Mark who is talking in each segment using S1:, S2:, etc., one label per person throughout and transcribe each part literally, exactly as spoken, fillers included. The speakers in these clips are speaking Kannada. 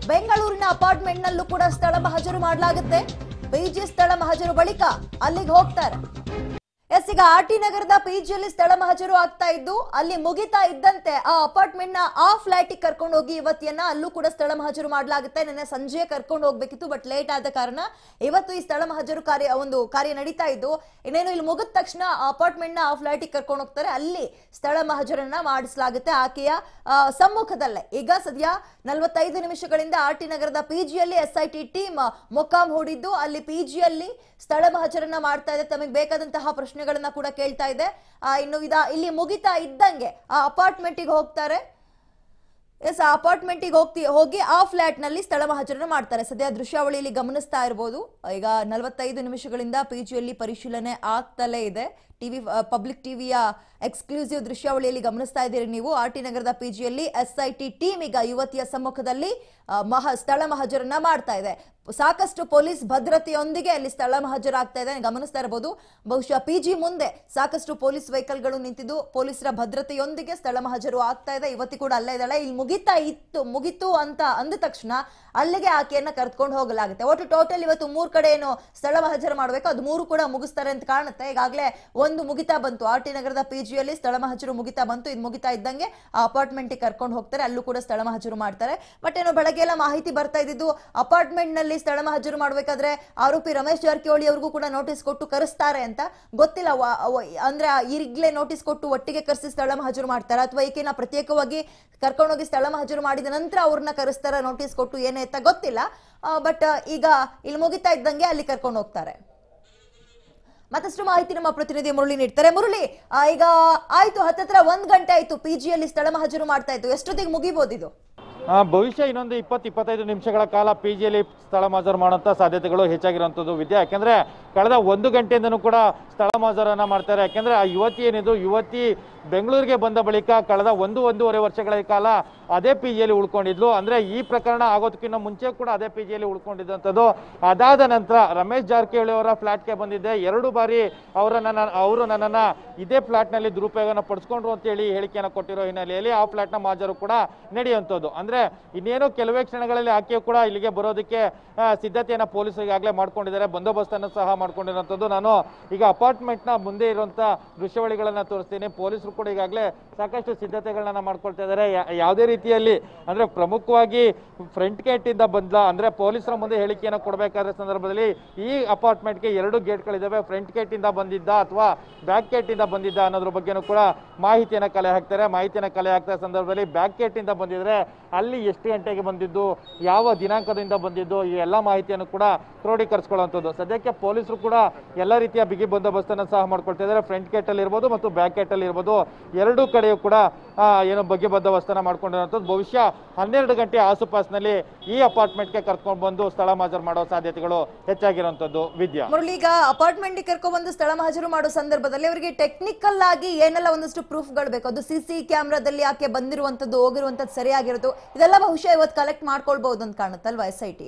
S1: ಬೆಂಗಳೂರಿನ ಅಪಾರ್ಟ್ಮೆಂಟ್ ನಲ್ಲೂ ಕೂಡ ಸ್ಥಳ ಮಹಜರು ಮಾಡಲಾಗುತ್ತೆ. ಪಿಜಿ ಸ್ಥಳ ಮಹಜರು ಬಳಿಕ ಅಲ್ಲಿಗೆ ಹೋಗ್ತಾರೆ. ಎಸ್ ಈಗ ಆರ್ ಟಿ ನಗರದ ಪಿಜಿಯಲ್ಲಿ ಸ್ಥಳ ಮಹಜರು ಆಗ್ತಾ ಇದ್ದು ಅಲ್ಲಿ ಮುಗಿತಾ ಇದ್ದಂತೆ ಆ ಅಪಾರ್ಟ್ಮೆಂಟ್ ನ ಆ ಫ್ಲಾಟಿಗೆ ಕರ್ಕೊಂಡು ಹೋಗಿ ಯುವತಿಯನ್ನ ಅಲ್ಲೂ ಕೂಡ ಸ್ಥಳ ಮಹಜರು ಮಾಡಲಾಗುತ್ತೆ. ನಿನ್ನೆ ಸಂಜೆ ಕರ್ಕೊಂಡು ಹೋಗ್ಬೇಕಿತ್ತು, ಬಟ್ ಲೇಟ್ ಆದ ಕಾರಣ ಇವತ್ತು ಈ ಸ್ಥಳ ಮಹಜರು ಕಾರ್ಯ ಒಂದು ಕಾರ್ಯ ನಡೀತಾ ಇದ್ದು ಇನ್ನೇನು ಇಲ್ಲಿ ಮುಗಿದ ತಕ್ಷಣ ಅಪಾರ್ಟ್ಮೆಂಟ್ ನ ಆ ಫ್ಲಾಟಿಗೆ ಕರ್ಕೊಂಡು ಹೋಗ್ತಾರೆ. ಅಲ್ಲಿ ಸ್ಥಳ ಮಹಜರನ್ನ ಮಾಡಿಸಲಾಗುತ್ತೆ ಆಕೆಯ ಸಮ್ಮುಖದಲ್ಲೇ. ಈಗ ಸದ್ಯ ನಲವತ್ತೈದು ನಿಮಿಷಗಳಿಂದ ಆರ್ ಟಿ ನಗರದ ಪಿಜಿಯಲ್ಲಿ ಎಸ್ ಐ ಟಿ ಟೀಮ್ ಮೊಕ್ಕಾಂ ಹೂಡಿದ್ದು ಅಲ್ಲಿ ಪಿಜಿಯಲ್ಲಿ ಸ್ಥಳ ಮಹಜರನ್ನ ಮಾಡ್ತಾ ಇದೆ. ತಮಗೆ ಬೇಕಾದಂತಹ ಪ್ರಶ್ನೆಗಳನ್ನ ಕೂಡ ಕೇಳ್ತಾ ಇದೆ. ಇನ್ನು ಇದ ಇಲ್ಲಿ ಮುಗಿತಾ ಇದ್ದಂಗೆ ಆ ಅಪಾರ್ಟ್ಮೆಂಟಿಗೆ ಹೋಗ್ತಾರೆ. ಎಸ್ ಆ ಅಪಾರ್ಟ್ಮೆಂಟಿಗೆ ಹೋಗ್ತಿ ಹೋಗಿ ಆ ಫ್ಲಾಟ್ ನಲ್ಲಿ ಸ್ಥಳ ಮಹಜರನ್ನ ಮಾಡ್ತಾರೆ. ಸದ್ಯ ದೃಶ್ಯಾವಳಿಯಲ್ಲಿ ಗಮನಿಸ್ತಾ ಇರಬಹುದು. ಈಗ ನಲವತ್ತೈದು ನಿಮಿಷಗಳಿಂದ ಪಿಜಿಯಲ್ಲಿ ಪರಿಶೀಲನೆ ಆಗ್ತಲೇ ಇದೆ. ಟಿವಿ ಪಬ್ಲಿಕ್ ಟಿವಿಯ ಎಕ್ಸ್ಕ್ಲೂಸಿವ್ ದೃಶ್ಯಾವಳಿಯಲ್ಲಿ ಗಮನಿಸ್ತಾ ಇದ್ದೀರಿ ನೀವು. ಆರ್ ಟಿ ನಗರದ ಪಿಜಿಯಲ್ಲಿ ಎಸ್ ಐ ಟಿ ಟೀಮ್ ಈಗ ಯುವತಿಯ ಸಮ್ಮುಖದಲ್ಲಿ ಮಹ ಸ್ಥಳ ಮಹಜರನ್ನ ಮಾಡ್ತಾ ಇದೆ. ಸಾಕಷ್ಟು ಪೊಲೀಸ್ ಭದ್ರತೆಯೊಂದಿಗೆ ಅಲ್ಲಿ ಸ್ಥಳ ಮಹಜರಾಗ್ತಾ ಇದೆ, ಗಮನಿಸ್ತಾ ಇರಬಹುದು. ಬಹುಶಃ ಪಿಜಿ ಮುಂದೆ ಸಾಕಷ್ಟು ಪೊಲೀಸ್ ವೆಹಿಕಲ್ಗಳು ನಿಂತಿದ್ದು ಪೊಲೀಸರ ಭದ್ರತೆಯೊಂದಿಗೆ ಸ್ಥಳ ಮಹಜರು ಆಗ್ತಾ ಇದೆ. ಯುವತಿ ಕೂಡ ಅಲ್ಲೇ ಇದ್ದಾಳೆ. ಇಲ್ಲಿ ಮುಗಿತಾ ಇತ್ತು ಮುಗಿತು ಅಂತ ಅಂದ ತಕ್ಷಣ ಅಲ್ಲಿಗೆ ಆಕೆಯನ್ನ ಕರ್ಕೊಂಡು ಹೋಗಲಾಗುತ್ತೆ. ಒಟ್ಟು ಟೋಟಲ್ ಇವತ್ತು ಮೂರ್ ಕಡೆ ಏನು ಸ್ಥಳ ಮಹಜರು ಮಾಡಬೇಕು ಅದು ಮೂರು ಕೂಡ ಮುಗಿಸ್ತಾರೆ ಅಂತ ಕಾಣುತ್ತೆ. ಈಗಾಗಲೇ ಒಂದು ಮುಗಿತಾ ಬಂತು, ಆರ್ ಟಿ ನಗರದ ಪಿಜಿಯಲ್ಲಿ ಸ್ಥಳ ಮಹಜರು ಮುಗಿತಾ ಬಂತು. ಇದು ಮುಗಿತಾ ಇದ್ದಂಗೆ ಆ ಅಪಾರ್ಟ್ಮೆಂಟ್ಗೆ ಕರ್ಕೊಂಡು ಹೋಗ್ತಾರೆ, ಅಲ್ಲೂ ಕೂಡ ಸ್ಥಳ ಮಹಜರು ಮಾಡ್ತಾರೆ. ಬಟ್ ಏನೋ ಬೆಳಗ್ಗೆ ಎಲ್ಲ ಮಾಹಿತಿ ಬರ್ತಾ ಇದ್ದಿದ್ದು ಅಪಾರ್ಟ್ಮೆಂಟ್ ನಲ್ಲಿ ಸ್ಥಳ ಮಹಜರು ಮಾಡಬೇಕಾದ್ರೆ ಆರೋಪಿ ರಮೇಶ್ ಜಾರಕಿಹೊಳಿ ಅವ್ರಿಗೂ ಕೂಡ ನೋಟಿಸ್ ಕೊಟ್ಟು ಕರೆಸ್ತಾರೆ ಅಂತ ಗೊತ್ತಿಲ್ಲ. ಅಂದ್ರೆ ಈಗಲೇ ನೋಟಿಸ್ ಕೊಟ್ಟು ಒಟ್ಟಿಗೆ ಕರೆಸಿ ಸ್ಥಳ ಮಹಜರು ಮಾಡ್ತಾರ ಅಥವಾ ಈಕೆನ ಪ್ರತ್ಯೇಕವಾಗಿ ಕರ್ಕೊಂಡೋಗಿ ಸ್ಥಳ ಮಹಜರು ಮಾಡಿದ ನಂತರ ಅವ್ರನ್ನ ಕರೆಸ್ತಾರ ನೋಟಿಸ್ ಕೊಟ್ಟು ಏನೇ ಅಂತ ಗೊತ್ತಿಲ್ಲ. ಬಟ್ ಈಗ ಇಲ್ಲಿ ಮುಗಿತಾ ಇದ್ದಂಗೆ ಅಲ್ಲಿ ಕರ್ಕೊಂಡು ಹೋಗ್ತಾರೆ. ಮತ್ತಷ್ಟು ಮಾಹಿತಿ ನಮ್ಮ ಪ್ರತಿನಿಧಿ ಮುರಳಿ ನೀಡ್ತಾರೆ. ಮುರಳಿ, ಈಗ ಆಯ್ತು ಹತ್ತತ್ರ ಒಂದ್ ಗಂಟೆ ಆಯ್ತು ಪಿಜಿಯಲ್ಲಿ ಸ್ಥಳ ಮಹಜರು ಮಾಡ್ತಾ ಇತ್ತು, ಎಷ್ಟೊತ್ತಿಗೆ ಮುಗಿಬಹುದು ಇದು?
S2: ಭವಿಷ್ಯ ಇನ್ನೊಂದು ಇಪ್ಪತ್ತು ಇಪ್ಪತ್ತೈದು ನಿಮಿಷಗಳ ಕಾಲ ಪಿಜಿಯಲ್ಲಿ ಸ್ಥಳ ಮಹಜರು ಮಾಡುವಂಥ ಸಾಧ್ಯತೆಗಳು ಹೆಚ್ಚಾಗಿರುವಂಥದ್ದು ವಿದ್ಯೆ. ಯಾಕೆಂದರೆ ಕಳೆದ ಒಂದು ಗಂಟೆಯಿಂದನೂ ಕೂಡ ಸ್ಥಳ ಮಹಜರನ್ನು ಮಾಡ್ತಾರೆ. ಯಾಕೆಂದರೆ ಆ ಯುವತಿ ಏನಿದು ಯುವತಿ ಬೆಂಗಳೂರಿಗೆ ಬಂದ ಬಳಿಕ ಕಳೆದ ಒಂದು ಒಂದೂವರೆ ವರ್ಷಗಳ ಕಾಲ ಅದೇ ಪಿ ಜಿಯಲ್ಲಿ ಉಳ್ಕೊಂಡಿದ್ಲು. ಅಂದರೆ ಈ ಪ್ರಕರಣ ಆಗೋದಕ್ಕಿಂತ ಮುಂಚೆ ಕೂಡ ಅದೇ ಪಿ ಜಿಯಲ್ಲಿ ಉಳ್ಕೊಂಡಿದ್ದಂಥದ್ದು. ಅದಾದ ನಂತರ ರಮೇಶ್ ಜಾರಕಿಹೊಳಿ ಅವರ ಫ್ಲಾಟ್ಗೆ ಬಂದಿದ್ದೆ. ಎರಡು ಬಾರಿ ಅವರನ್ನ ಅವರು ನನ್ನನ್ನು ಇದೇ ಫ್ಲಾಟ್ನಲ್ಲಿ ದುರುಪಯೋಗನ ಪಡಿಸ್ಕೊಂಡ್ರು ಅಂತೇಳಿ ಹೇಳಿಕೆಯನ್ನು ಕೊಟ್ಟಿರೋ ಹಿನ್ನೆಲೆಯಲ್ಲಿ ಆ ಫ್ಲಾಟ್ನ ಮಹಜರು ಕೂಡ ನಡೆಯುವಂಥದ್ದು. ಅಂದರೆ ಇನ್ನೇನು ಕೆಲವೇ ಕ್ಷಣಗಳಲ್ಲಿ ಆಕೆಯು ಕೂಡ ಇಲ್ಲಿಗೆ ಬರೋದಕ್ಕೆ ಸಿದ್ಧತೆಯನ್ನು ಪೊಲೀಸರು ಈಗಾಗಲೇ ಮಾಡ್ಕೊಂಡಿದ್ದಾರೆ, ಬಂದೋಬಸ್ತನ್ನು ಸಹ ಮಾಡ್ಕೊಂಡಿರುವಂಥದ್ದು. ನಾನು ಈಗ ಅಪಾರ್ಟ್ಮೆಂಟ್ನ ಮುಂದೆ ಇರುವಂಥ ದೃಶ್ಯಾವಳಿಗಳನ್ನು ತೋರಿಸ್ತೀನಿ. ಪೊಲೀಸರು ಕೂಡ ಈಗಾಗಲೇ ಸಾಕಷ್ಟು ಸಿದ್ಧತೆಗಳನ್ನ ಮಾಡ್ಕೊಳ್ತಾ ಇದ್ದಾರೆ. ಯಾವುದೇ ರೀತಿಯಲ್ಲಿ ಅಂದರೆ ಪ್ರಮುಖವಾಗಿ ಫ್ರಂಟ್ ಗೇಟಿಂದ ಬಂದ ಅಂದರೆ ಪೊಲೀಸರ ಮುಂದೆ ಹೇಳಿಕೆಯನ್ನು ಕೊಡಬೇಕಾದ ಸಂದರ್ಭದಲ್ಲಿ ಈ ಅಪಾರ್ಟ್ಮೆಂಟ್ಗೆ ಎರಡು ಗೇಟ್ಗಳಿದ್ದಾವೆ. ಫ್ರಂಟ್ ಗೇಟಿಂದ ಬಂದಿದ್ದ ಅಥವಾ ಬ್ಯಾಕ್ ಗೇಟಿಂದ ಬಂದಿದ್ದ ಅನ್ನೋದ್ರ ಬಗ್ಗೆನೂ ಕೂಡ ಮಾಹಿತಿಯನ್ನು ಕಲೆ ಹಾಕ್ತಾರೆ. ಮಾಹಿತಿಯನ್ನು ಕಲೆ ಹಾಕ್ತಾ ಸಂದರ್ಭದಲ್ಲಿ ಬ್ಯಾಕ್ ಗೇಟಿಂದ ಬಂದಿದ್ರೆ ಅಲ್ಲಿ ಎಷ್ಟು ಗಂಟೆಗೆ ಬಂದಿದ್ದು, ಯಾವ ದಿನಾಂಕದಿಂದ ಬಂದಿದ್ದು, ಈ ಎಲ್ಲ ಮಾಹಿತಿಯನ್ನು ಕೂಡ ಕ್ರೋಢೀಕರಿಸಿಕೊಳ್ಳುವಂಥದ್ದು. ಸದ್ಯಕ್ಕೆ ಪೊಲೀಸರು ಕೂಡ ಎಲ್ಲ ರೀತಿಯ ಬಿಗಿ ಬಂದೋಬಸ್ತನ್ನು ಸಹ ಮಾಡ್ಕೊಳ್ತಾ ಇದ್ದಾರೆ. ಫ್ರಂಟ್ ಗೇಟಲ್ಲಿ ಇರ್ಬೋದು ಮತ್ತು ಬ್ಯಾಕ್ ಗೇಟಲ್ಲಿ ಇರ್ಬೋದು, ಎರಡೂ ಕಡೆಯೂ ಕೂಡ ಏನೋ ಬಗ್ಗೆ ಬಂದೋಬಸ್ತನ್ನು ಮಾಡ್ಕೊಂಡಿರುವಂಥದ್ದು. ಭವಿಷ್ಯ ಹನ್ನೆರಡು ಗಂಟೆ ಆಸುಪಾಸಿನಲ್ಲಿ ಈ ಅಪಾರ್ಟ್ಮೆಂಟ್ಗೆ ಕರ್ಕೊಂಡು ಬಂದು ಸ್ಥಳ ಮಹಜರು ಮಾಡೋ ಸಾಧ್ಯತೆಗಳು ಹೆಚ್ಚಾಗಿರುವಂಥದ್ದು ವಿದ್ಯಾ.
S1: ಮುರಳಿ, ಈಗ ಅಪಾರ್ಟ್ಮೆಂಟ್ಗೆ ಕರ್ಕೊಂಡು ಬಂದು ಸ್ಥಳ ಮಹಜರು ಮಾಡೋ ಸಂದರ್ಭದಲ್ಲಿ ಅವರಿಗೆ ಟೆಕ್ನಿಕಲ್ ಆಗಿ ಏನೆಲ್ಲ ಒಂದಷ್ಟು ಪ್ರೂಫ್ಗಳು ಬೇಕು, ಅದು ಸಿ ಸಿ ಕ್ಯಾಮ್ರಾದಲ್ಲಿ ಯಾಕೆ ಬಂದಿರುವಂಥದ್ದು ಹೋಗಿರುವಂಥದ್ದು ಸರಿಯಾಗಿರೋದು, ಇದೆಲ್ಲ ಬಹುಶಃ ಇವತ್ತು ಕಲೆಕ್ಟ್ ಮಾಡ್ಕೊಳ್ಬಹುದು ಅಂತ ಕಾಣುತ್ತಲ್ವಾ ಎಸ್ ಐ ಟಿ?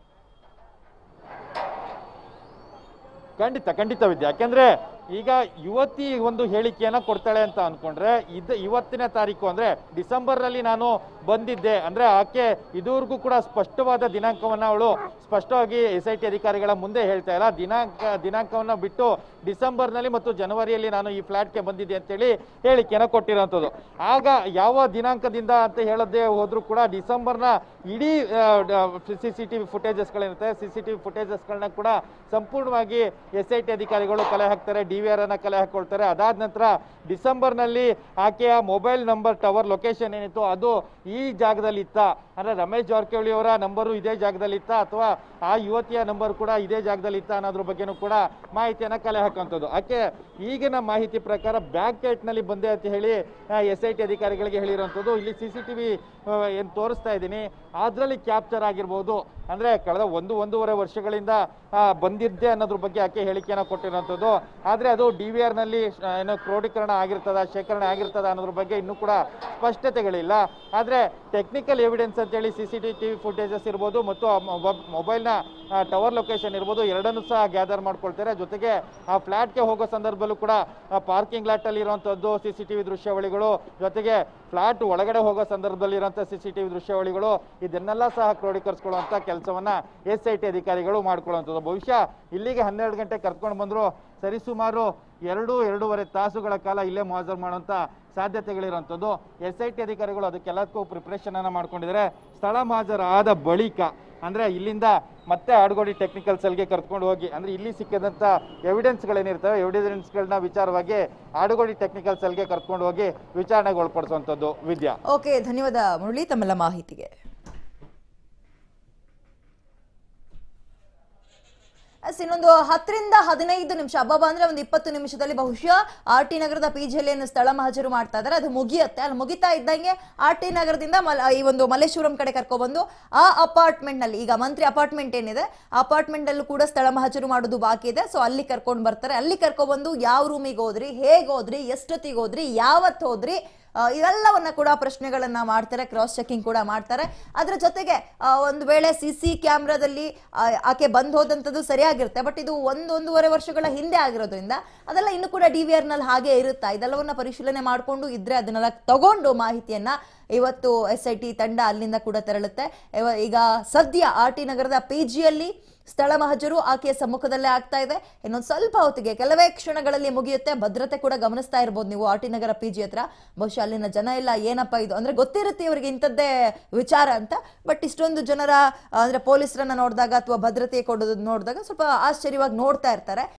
S2: ಖಂಡಿತ ಖಂಡಿತ ವಿದ್ಯೆ. ಯಾಕೆಂದ್ರೆ ಈಗ ಯುವತಿ ಒಂದು ಹೇಳಿಕೆಯನ್ನ ಕೊಡ್ತಾಳೆ ಅಂತ ಅನ್ಕೊಂಡ್ರೆ ಇದು ಇವತ್ತಿನ ತಾರೀಕು ಅಂದ್ರೆ ಡಿಸೆಂಬರ್ ನಲ್ಲಿ ನಾನು ಬಂದಿದ್ದೆ ಅಂದ್ರೆ ಆಕೆ ಇದುವರೆಗೂ ಕೂಡ ಸ್ಪಷ್ಟವಾದ ದಿನಾಂಕವನ್ನ ಅವಳು ಸ್ಪಷ್ಟವಾಗಿ ಎಸ್ ಐ ಟಿ ಅಧಿಕಾರಿಗಳ ಮುಂದೆ ಹೇಳ್ತಾ ಇಲ್ಲ. ದಿನಾಂಕ ದಿನಾಂಕವನ್ನ ಬಿಟ್ಟು ಡಿಸೆಂಬರ್ ನಲ್ಲಿ ಮತ್ತು ಜನವರಿಯಲ್ಲಿ ನಾನು ಈ ಫ್ಲಾಟ್ಗೆ ಬಂದಿದ್ದೆ ಅಂತೇಳಿ ಹೇಳಿಕೆಯನ್ನ ಕೊಟ್ಟಿರೋಂಥದ್ದು. ಆಗ ಯಾವ ದಿನಾಂಕದಿಂದ ಅಂತ ಹೇಳದೆ ಹೋದ್ರು ಕೂಡ ಡಿಸೆಂಬರ್ನ ಇಡೀ ಸಿ ಸಿ ಟಿ ವಿ ಫುಟೇಜಸ್ಗಳಿರುತ್ತೆ. ಸಿ ಸಿ ಟಿ ವಿ ಫುಟೇಜಸ್ಗಳನ್ನ ಕೂಡ ಸಂಪೂರ್ಣವಾಗಿ ಎಸ್ ಐ ಟಿ ಅಧಿಕಾರಿಗಳು ಕಲೆ ಹಾಕ್ತಾರೆ, ಡಿ ವಿ ಆರ್ ಅನ್ನ ಕಲೆ ಹಾಕೊಳ್ತಾರೆ. ಅದಾದ ನಂತರ ಡಿಸೆಂಬರ್ ನಲ್ಲಿ ಆಕೆಯ ಮೊಬೈಲ್ ನಂಬರ್ ಟವರ್ ಲೊಕೇಶನ್ ಏನಿತ್ತು ಅದು ಈ ಜಾಗದಲ್ಲಿ ಇತ್ತ ಅಂದ್ರೆ ರಮೇಶ್ ಜಾರಕಿಹೊಳಿ ಅವರ ನಂಬರು ಇದೇ ಜಾಗದಲ್ಲಿ ಇತ್ತ ಅಥವಾ ಆ ಯುವತಿಯ ನಂಬರ್ ಕೂಡ ಇದೇ ಜಾಗದಲ್ಲಿ ಇತ್ತ ಅನ್ನೋದ್ರ ಬಗ್ಗೆನೂ ಕೂಡ ಮಾಹಿತಿಯನ್ನ ಕಲೆ ಹಾಕುವಂಥದ್ದು. ಆಕೆ ಈಗಿನ ಮಾಹಿತಿ ಪ್ರಕಾರ ಬ್ಯಾಕ್ ಗೇಟ್ ನಲ್ಲಿ ಬಂದೆ ಅಂತ ಹೇಳಿ ಎಸ್ ಐ ಟಿ ಅಧಿಕಾರಿಗಳಿಗೆ ಹೇಳಿರುವಂಥದ್ದು. ಇಲ್ಲಿ ಸಿ ಸಿ ಟಿ ವಿ ಏನು ತೋರಿಸ್ತಾ ಇದ್ದೀನಿ ಅದರಲ್ಲಿ ಕ್ಯಾಪ್ಚರ್ ಆಗಿರ್ಬೋದು. ಅಂದ್ರೆ ಕಳೆದ ಒಂದು ಒಂದೂವರೆ ವರ್ಷಗಳಿಂದ ಬಂದಿದ್ದೆ ಅನ್ನೋದ್ರ ಬಗ್ಗೆ ಆಕೆ ಹೇಳಿಕೆಯನ್ನು ಕೊಟ್ಟಿರುವಂಥದ್ದು. ಆದ್ರೆ ಅದು ಡಿ ವಿ ಆರ್ ನಲ್ಲಿ ಏನೋ ಕ್ರೋಢೀಕರಣ ಆಗಿರ್ತದ ಶೇಖರಣೆ ಆಗಿರ್ತದ ಅನ್ನೋದ್ರ ಬಗ್ಗೆ ಇನ್ನೂ ಕೂಡ ಸ್ಪಷ್ಟತೆಗಳಿಲ್ಲ. ಆದ್ರೆ ಟೆಕ್ನಿಕಲ್ ಎವಿಡೆನ್ಸ್ ಅಂತೇಳಿ C C T V footages ಇರ್ಬೋದು ಮತ್ತು ಮೊಬೈಲ್ನ ಟವರ್ ಲೊಕೇಶನ್ ಇರ್ಬೋದು ಎರಡನ್ನೂ ಸಹ ಗ್ಯಾದರ್ ಮಾಡ್ಕೊಳ್ತಾರೆ. ಜೊತೆಗೆ ಆ ಫ್ಲಾಟ್ಗೆ ಹೋಗೋ ಸಂದರ್ಭದಲ್ಲೂ ಕೂಡ ಪಾರ್ಕಿಂಗ್ ಲಾಟ್ ಅಲ್ಲಿ ಇರುವಂತದ್ದು ಸಿ ಸಿ ಟಿವಿ ದೃಶ್ಯಾವಳಿಗಳು, ಜೊತೆಗೆ ಫ್ಲಾಟ್ ಒಳಗಡೆ ಹೋಗೋ ಸಂದರ್ಭದಲ್ಲಿ ಇರುವಂತಹ ಸಿ ಸಿ ಟಿವಿ ದೃಶ್ಯಾವಳಿಗಳು, ಇದನ್ನೆಲ್ಲ ಸಹ ಕ್ರೋಢೀಕರಿಸಿಕೊಳ್ಳುವಂತ ಕೆಲಸವನ್ನ ಎಸ್ ಐ ಟಿ ಅಧಿಕಾರಿಗಳು ಮಾಡ್ಕೊಳ್ಳುವಂಥದ್ದು. ಬಹುಶಃ ಇಲ್ಲಿಗೆ ಹನ್ನೆರಡು ಗಂಟೆ ಕರ್ಕೊಂಡು ಬಂದ್ರು ಸರಿಸುಮಾರು ಎರಡು ಎರಡೂವರೆ ತಾಸುಗಳ ಕಾಲ ಇಲ್ಲೇ ಮೊಹಾಜರ್ ಮಾಡುವಂತ ಸಾಧ್ಯತೆಗಳಿರುವಂಥದ್ದು. ಎಸ್ ಐ ಟಿ ಅಧಿಕಾರಿಗಳು ಅದಕ್ಕೆಲ್ಲಕ್ಕೂ ಪ್ರಿಪ್ರೇಷನ್ ಅನ್ನ ಮಾಡ್ಕೊಂಡಿದ್ದಾರೆ. ಸ್ಥಳ ಮಹಾಜರ್ ಆದ ಬಳಿಕ ಅಂದ್ರೆ ಇಲ್ಲಿಂದ ಮತ್ತೆ ಆಡುಗೋಡಿ ಟೆಕ್ನಿಕಲ್ ಸೆಲ್ಗೆ ಕರ್ಕೊಂಡು ಹೋಗಿ ಅಂದ್ರೆ ಇಲ್ಲಿ ಸಿಕ್ಕಿದಂತ ಎವಿಡೆನ್ಸ್ಗಳೇನಿರ್ತವೆ ಎವಿಡೆನ್ಸ್ಗಳನ್ನ ವಿಚಾರವಾಗಿ ಆಡುಗೋಡಿ ಟೆಕ್ನಿಕಲ್ ಸೆಲ್ಗೆ ಕರ್ಕೊಂಡು ಹೋಗಿ ವಿಚಾರಣೆಗೆ ಒಳಪಡಿಸುವಂಥದ್ದು. ವಿದ್ಯಾ,
S1: ಓಕೆ, ಧನ್ಯವಾದ ಮುರಳಿ ತಮ್ಮೆಲ್ಲ ಮಾಹಿತಿಗೆ. ಎಸ್, ಇನ್ನೊಂದು ಹತ್ತರಿಂದ ಹದಿನೈದು ನಿಮಿಷ ಹಬ್ಬ ಅಂದ್ರೆ ಒಂದು ಇಪ್ಪತ್ತು ನಿಮಿಷದಲ್ಲಿ ಬಹುಶಃ ಆರ್ ಟಿ ನಗರದ ಪಿ ಜಿಯಲ್ಲಿ ಏನು ಸ್ಥಳ ಮಹಾಜರು ಮಾಡ್ತಾ ಇದ್ದಾರೆ ಅದು ಮುಗಿಯುತ್ತೆ. ಅಲ್ಲಿ ಮುಗಿತಾ ಇದ್ದಂಗೆ ಆರ್ ಟಿ ನಗರದಿಂದ ಈ ಒಂದು ಮಲ್ಲೇಶ್ವರಂ ಕಡೆ ಕರ್ಕೊಬಂದು ಆ ಅಪಾರ್ಟ್ಮೆಂಟ್ ನಲ್ಲಿ, ಈಗ ಮಂತ್ರಿ ಅಪಾರ್ಟ್ಮೆಂಟ್ ಏನಿದೆ ಅಪಾರ್ಟ್ಮೆಂಟ್ ಅಲ್ಲೂ ಕೂಡ ಸ್ಥಳ ಮಹಾಜರು ಮಾಡೋದು ಬಾಕಿ ಇದೆ. ಸೊ ಅಲ್ಲಿ ಕರ್ಕೊಂಡು ಬರ್ತಾರೆ. ಅಲ್ಲಿ ಕರ್ಕೊಬಂದು ಯಾವ ರೂಮಿಗೆ ಹೋದ್ರಿ, ಹೇಗೆ ಹೋದ್ರಿ, ಎಷ್ಟೊತ್ತಿಗೆ ಹೋದ್ರಿ, ಯಾವತ್ತು ಹೋದ್ರಿ, ಇವೆಲ್ಲವನ್ನ ಕೂಡ ಪ್ರಶ್ನೆಗಳನ್ನ ಮಾಡ್ತಾರೆ. ಕ್ರಾಸ್ ಚೆಕಿಂಗ್ ಕೂಡ ಮಾಡ್ತಾರೆ. ಅದ್ರ ಜೊತೆಗೆ ಒಂದು ವೇಳೆ ಸಿ ಸಿ ಕ್ಯಾಮ್ರಾದಲ್ಲಿ ಆಕೆ ಬಂದ್ ಹೋದಂಥದ್ದು ಸರಿಯಾಗಿರುತ್ತೆ, ಬಟ್ ಇದು ಒಂದು ಒಂದೂವರೆ ವರ್ಷಗಳ ಹಿಂದೆ ಆಗಿರೋದ್ರಿಂದ ಅದೆಲ್ಲ ಇನ್ನು ಕೂಡ ಡಿ ವಿ ಆರ್ ನಲ್ಲಿ ಹಾಗೆ ಇರುತ್ತಾ, ಇದೆಲ್ಲವನ್ನ ಪರಿಶೀಲನೆ ಮಾಡಿಕೊಂಡು ಇದ್ರೆ ಅದನ್ನೆಲ್ಲ ತಗೊಂಡು ಮಾಹಿತಿಯನ್ನ ಇವತ್ತು ಎಸ್ ಐ ಟಿ ತಂಡ ಅಲ್ಲಿಂದ ಕೂಡ ತೆರಳುತ್ತೆ. ಈಗ ಸದ್ಯ ಆರ್ ಟಿ ನಗರದ ಪಿ ಜಿಯಲ್ಲಿ ಸ್ಥಳ ಮಹಜರು ಆಕೆಯ ಸಮ್ಮುಖದಲ್ಲೇ ಆಗ್ತಾ ಇದೆ. ಇನ್ನೊಂದು ಸ್ವಲ್ಪ ಹೊತ್ತಿಗೆ ಕೆಲವೇ ಕ್ಷಣಗಳಲ್ಲಿ ಮುಗಿಯುತ್ತೆ. ಭದ್ರತೆ ಕೂಡ ಗಮನಿಸ್ತಾ ಇರ್ಬೋದು ನೀವು R T Nagar P G ಹತ್ರ. ಬಹುಶಃ ಅಲ್ಲಿನ ಜನ ಎಲ್ಲ ಏನಪ್ಪಾ ಇದು ಅಂದ್ರೆ ಗೊತ್ತಿರುತ್ತೆ ಇವರಿಗೆ ಇಂಥದ್ದೇ ವಿಚಾರ ಅಂತ, ಬಟ್ ಇಷ್ಟೊಂದು ಜನರ ಅಂದ್ರೆ ಪೊಲೀಸರನ್ನ ನೋಡಿದಾಗ ಅಥವಾ ಭದ್ರತೆ ಕೊಡೋದು ನೋಡಿದಾಗ ಸ್ವಲ್ಪ ಆಶ್ಚರ್ಯವಾಗಿ ನೋಡ್ತಾ ಇರ್ತಾರೆ.